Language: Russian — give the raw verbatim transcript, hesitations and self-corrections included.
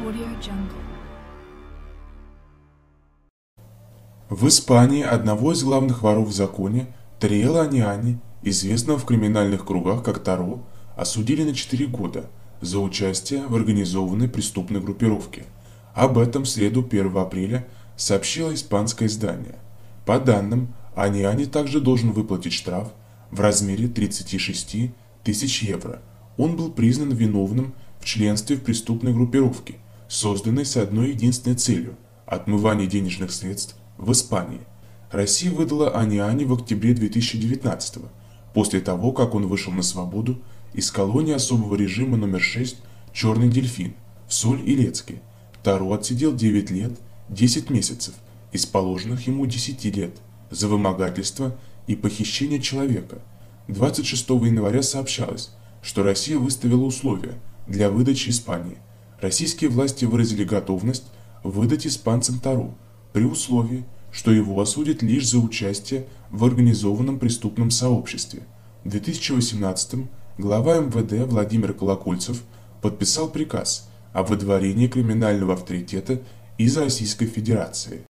AudioJungle. В Испании одного из главных воров в законе, Триэла Аниани, известного в криминальных кругах как Таро, осудили на четыре года за участие в организованной преступной группировке. Об этом в среду первого апреля сообщило испанское издание. По данным, Аниани также должен выплатить штраф в размере тридцати шести тысяч евро. Он был признан виновным в членстве в преступной группировке, созданной с одной единственной целью – отмывание денежных средств в Испании. Россия выдала Аниани в октябре две тысячи девятнадцатого, после того, как он вышел на свободу из колонии особого режима номер шесть «Черный дельфин» в Соль-Илецке. Таро отсидел девять лет десять месяцев из положенных ему десяти лет за вымогательство и похищение человека. двадцать шестого января сообщалось, что Россия выставила условия для выдачи Испании. Российские власти выразили готовность выдать испанцам Таро при условии, что его осудят лишь за участие в организованном преступном сообществе. В две тысячи восемнадцатом глава эм вэ дэ Владимир Колокольцев подписал приказ о выдворении криминального авторитета из Российской Федерации.